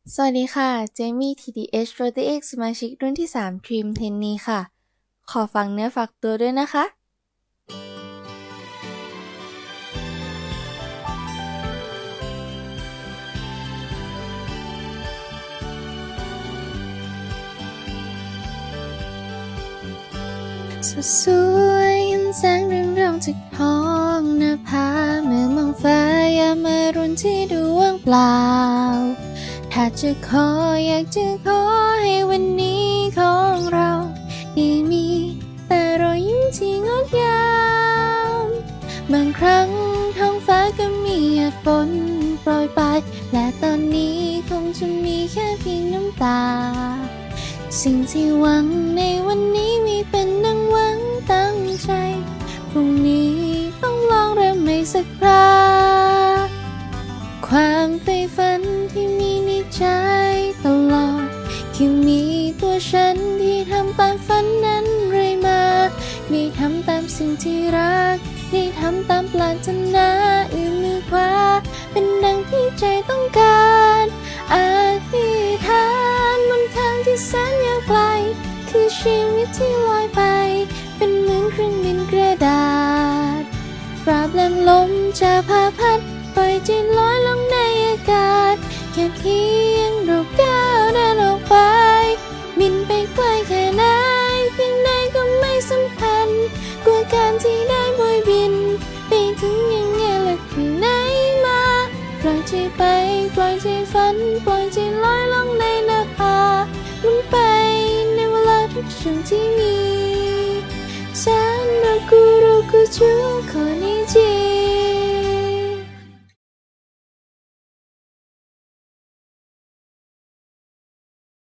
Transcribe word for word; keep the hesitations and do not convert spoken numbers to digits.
สวัสดีค่ะ เจมี่ ที ดี เอช โรตี เอ็กซ์ สมาชิกรุ่นที่ สาม ทีม เทนนีค่ะ ขอฝากเนื้อฝากตัวด้วยนะคะ สดสวยเห็นแสงเรืองรองจากท้องหน้าผาเมื่อมองฟ้ายามมารุณที่ดูว่างเปล่า ถ้าจะขออยากจะขอให้วันนี้ของเราได้มีแต่รอยยิ้มที่งดงามบางครั้งท้องฟ้าก็มีหยาดฝนโปรยปลายและตอนนี้คงจะมีแค่เพียงน้ำตาสิ่งที่หวังในวันนี้มีเป็นดังหวังตั้งใจพรุ่งนี้ต้องลองเริ่มใหม่สักคราความใฝ่ฝันที่มีในใจตลอดคือมีตัวฉันที่ทำตามฝันนั้นเรื่อยมาได้ทำตามสิ่งที่รักได้ทำตามปรารถนาเอื้อมมือขวาเป็นดังที่ใจต้องการอธิษฐานบนทางที่แสนยาวไกลคือชีวิตที่ลอยไปเป็นเหมือนเครื่องบินกระดาษปราบแรงลมจะพาพัดปล่อยใจลอยลงในอากาศแค่เพียงเราก้าวเดินออกไปบินไปไกลแค่ไหนเพียงใดก็ไม่สำคัญกว่าการที่ได้บอยบินไปถึงยังไงและถึงไหนมาปล่อยใจไปปล่อยใจฝันปล่อยใจลอยลงในหน้าผาลงไปในเวลาทุกช่วงที่มีฉันรักกูรักกูชั่วคนนี้จริง